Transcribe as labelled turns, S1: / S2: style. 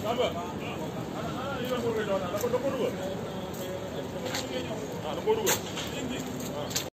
S1: Samba. Ini lah boleh dona. Dapat duga. Ah, dapat duga.